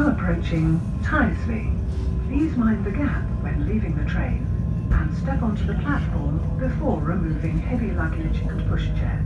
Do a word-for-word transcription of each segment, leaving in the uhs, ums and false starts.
now approaching Tyseley. Please mind the gap when leaving the train and step onto the platform before removing heavy luggage and pushchairs.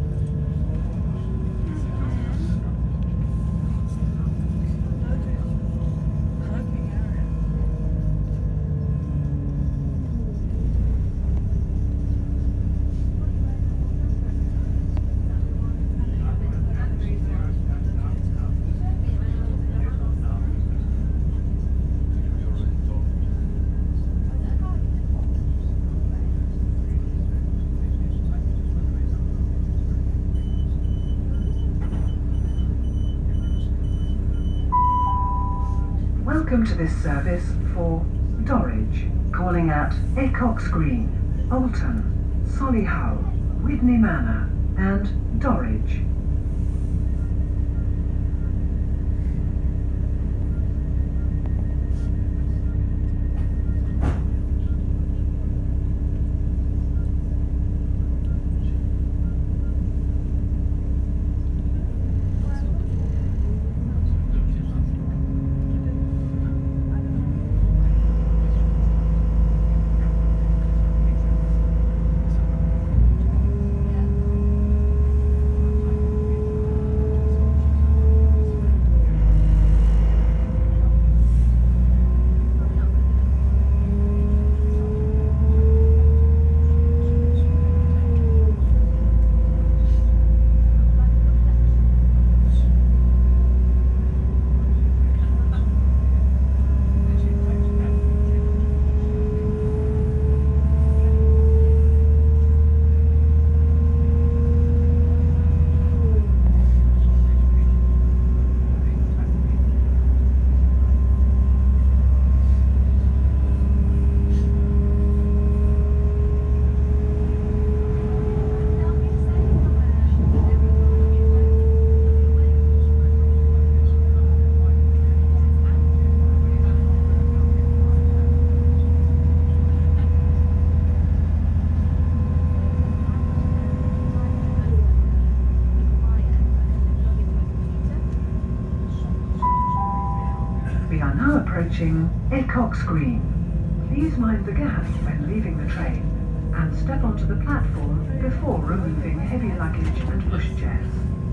Welcome to this service for Dorridge, calling at Acox Green, Alton, Solihull, Widney Manor and Dorridge. We are now approaching Acox Green. Please mind the gap when leaving the train and step onto the platform before removing heavy luggage and pushchairs.